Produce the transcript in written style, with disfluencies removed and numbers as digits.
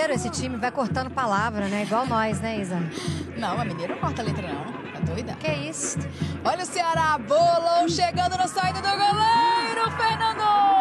mineiro esse time, vai cortando palavra, né? Igual nós, né, Isa? Não, a mineiro não corta a letra, não. Tá doida? Que isso? Olha o Ceará, bolão chegando na saída do goleiro, Fernando!